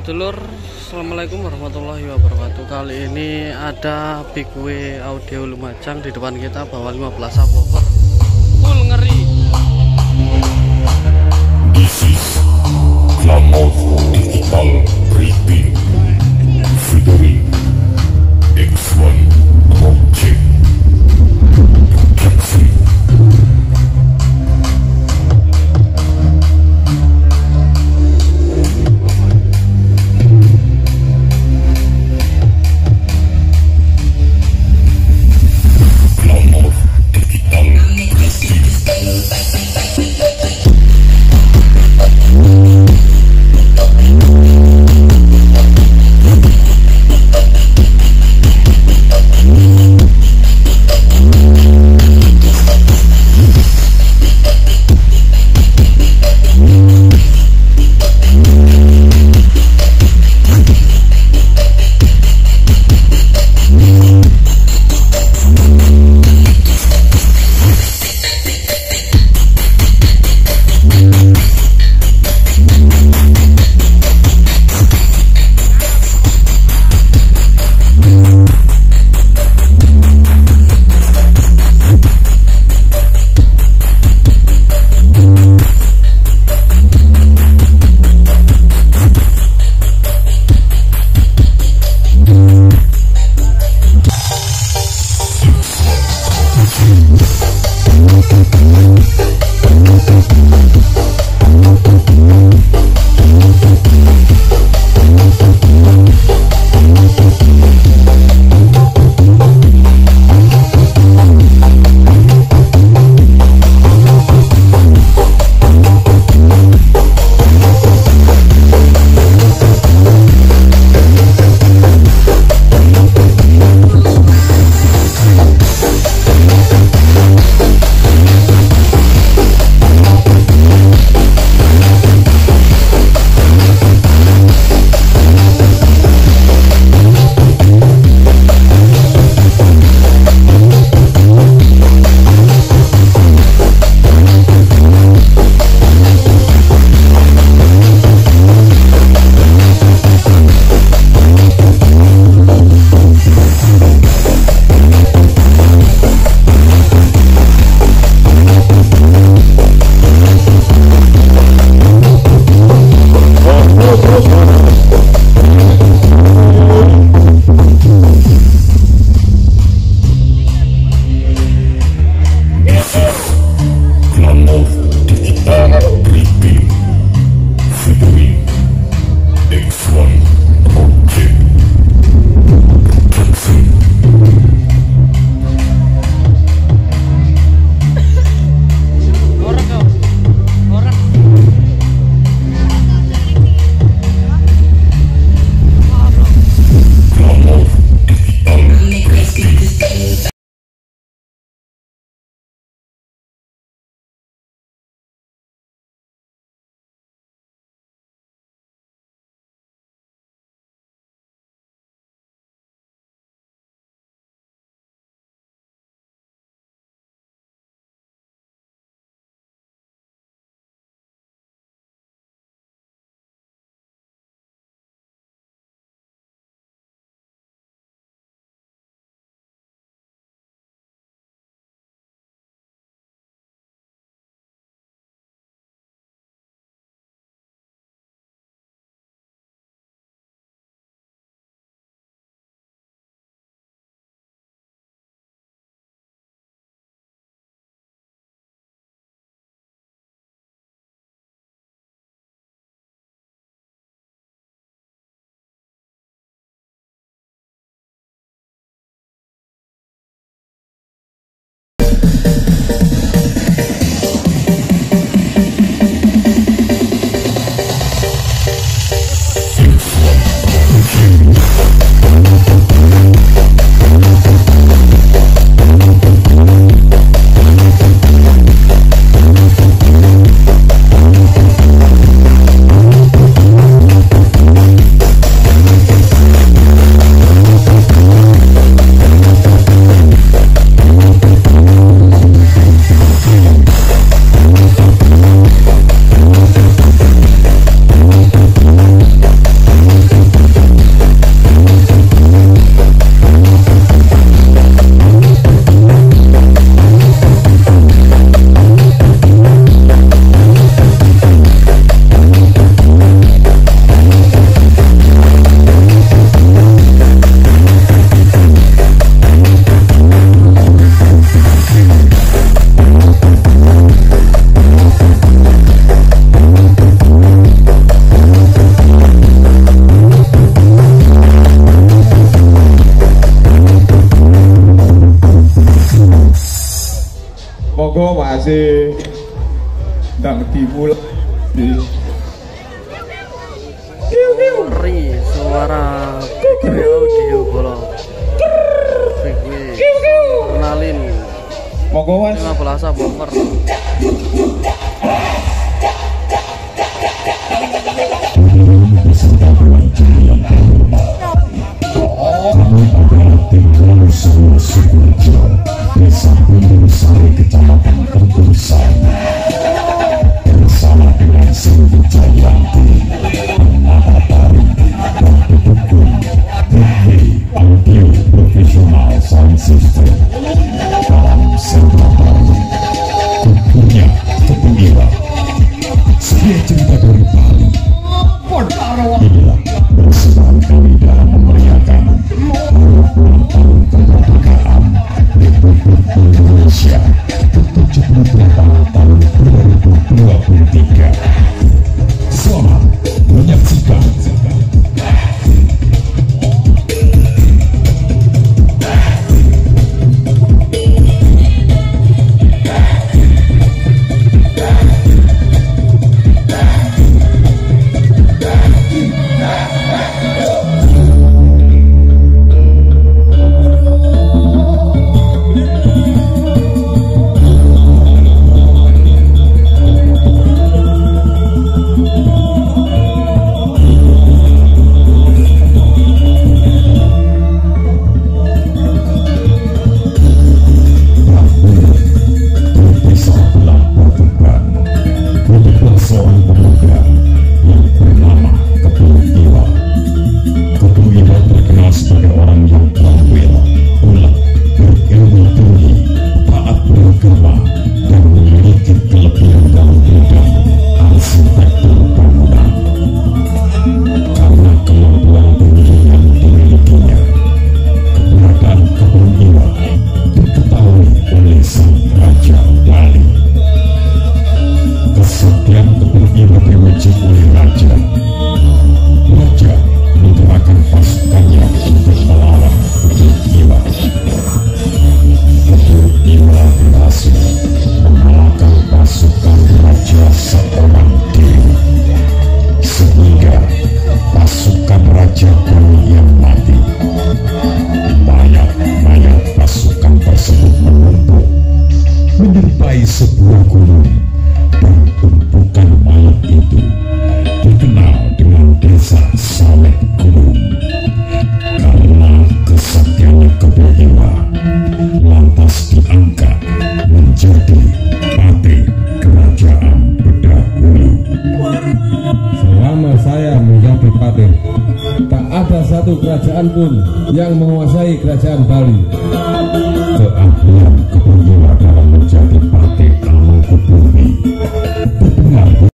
Sedulur, assalamualaikum warahmatullahi wabarakatuh. Kali ini ada Big W Audio Lumajang di depan kita, bawa 15 subwoofer full ngeri. This is Klamos Digital Briefing featuring X1 Project Production. dimulai. Ngeri suara audio bolong. Kenalin Monggo Mas. 15 bomber. Beserta pelajar yang terhormat, kami adalah tim Lalu Semua Sukorejo, Desa Bundursari, Kecamatan Kentursari, bersama dengan Cindy Jayanti, Penata Tari, dan pendukung Bukti Audio Profesional Sound System dalam sentra baru Kupunya Kepungira, sebuah cerita dari Bali. Inilah bersama kami dalam memeriahkan ulang tahun kemerdekaan Republik Indonesia ke-78 tahun 2023. Selamat menyaksikan. Seorang pemuda yang bernama Kebun Iwa. Kebun Iwa terkenal sebagai orang yang terampil, ulet, berilmu tinggi, taat beragama, dan memiliki kelebihan dalam bidang arsitektur bangunan. Karena kemampuan tinggi yang dimilikinya, keberadaan Kebun Iwa diketahui oleh sang Raja Bali. Kesaktian Kebun Iwa diuji oleh Raja. Raja menggerakkan pasukannya untuk melawan Kebun Iwa. Kebun Iwa berhasil mengalahkan pasukan Raja seorang diri, sehingga pasukan Raja kemudian mati. Mayat-mayat pasukan tersebut menumpuk menyerupai sebuah gunung. Dan tumpukan mayat itu dikenal dengan Desa Saleh Gunung. Karena kesaktiannya Kebun Iwa, lantas diangkat menjadi Patih Kerajaan Bedahulu. Selama saya menjadi patih, tak ada satu kerajaan pun yang menguasai kerajaan Bali. Keahlian Kebun Iwa dalam menjadi Patih Amangkubumi